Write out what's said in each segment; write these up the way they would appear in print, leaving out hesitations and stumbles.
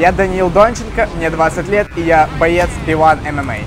Я Даниил Донченко, мне 20 лет, и я боец B1 MMA.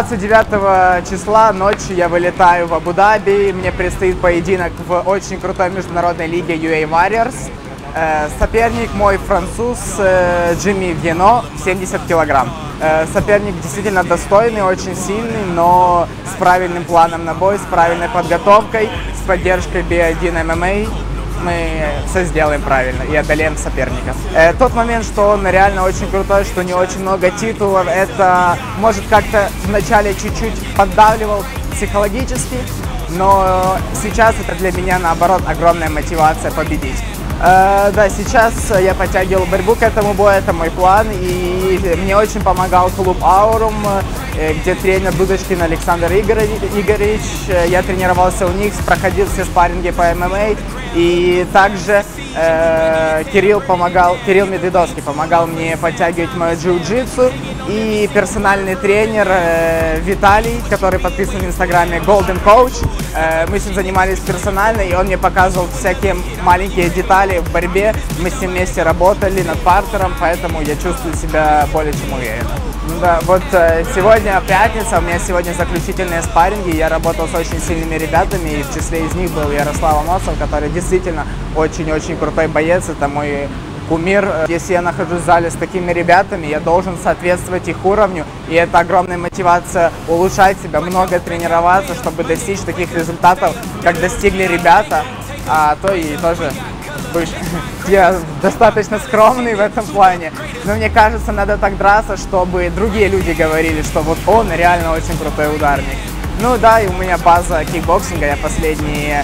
29 числа ночью я вылетаю в Абу-Даби, мне предстоит поединок в очень крутой международной лиге UA Warriors. Соперник мой француз Джимми Вьено, 70 килограмм. Соперник действительно достойный, очень сильный, но с правильным планом на бой, с правильной подготовкой, с поддержкой B1 MMA. Мы все сделаем правильно и одолеем соперника. Тот момент, что он реально очень крутой, что у него очень много титулов, это может как-то вначале чуть-чуть поддавливал психологически, но сейчас это для меня наоборот огромная мотивация победить. Да, сейчас я подтягивал борьбу к этому бою, это мой план, и мне очень помогал клуб Аурум, где тренер Дудочкин Александр Игоревич. Я тренировался у них, проходил все спарринги по ММА, и также Кирилл Медведовский помогал мне подтягивать мою джиу-джитсу, и персональный тренер Виталий, который подписан в инстаграме Golden Coach. Мы с ним занимались персонально, и он мне показывал всякие маленькие детали в борьбе. Мы с ним вместе работали над партером, поэтому я чувствую себя более чем уверенно. Да, вот сегодня пятница, у меня сегодня заключительные спарринги, я работал с очень сильными ребятами, и в числе из них был Ярослав Амосов, который действительно очень-очень крутой боец, это мой кумир. Если я нахожусь в зале с такими ребятами, я должен соответствовать их уровню, и это огромная мотивация улучшать себя, много тренироваться, чтобы достичь таких результатов, как достигли ребята, а то и тоже выше. Я достаточно скромный в этом плане, но мне кажется, надо так драться, чтобы другие люди говорили, что вот он реально очень крутой ударник. Ну да, и у меня база кикбоксинга, я последние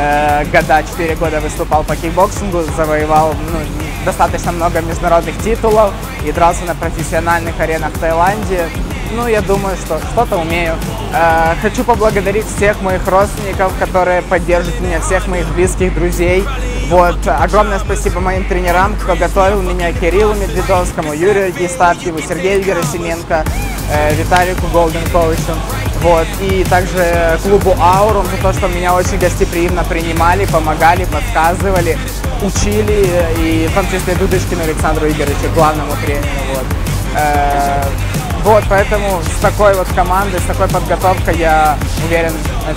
4 года выступал по кикбоксингу, завоевал достаточно много международных титулов и дрался на профессиональных аренах в Таиланде. Ну, я думаю, что что-то умею. Хочу поблагодарить всех моих родственников, которые поддерживают меня, всех моих близких друзей. Вот. Огромное спасибо моим тренерам, кто готовил меня, Кириллу Медведовскому, Юрию Гестапьеву, Сергею Герасименко, Виталику Golden Coach. Вот. И также клубу Аурум за то, что меня очень гостеприимно принимали, помогали, подсказывали, учили. И в том числе Дудочкину Александру Игоревичу, главному тренеру. Вот. Вот, поэтому с такой вот командой, с такой подготовкой я уверен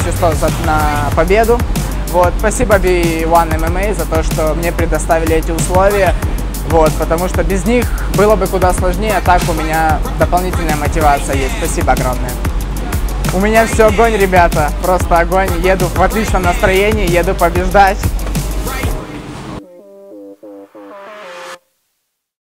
на победу. Вот, спасибо B1 MMA за то, что мне предоставили эти условия, вот, потому что без них было бы куда сложнее, а так у меня дополнительная мотивация есть. Спасибо огромное. У меня все огонь, ребята, просто огонь. Еду в отличном настроении, еду побеждать.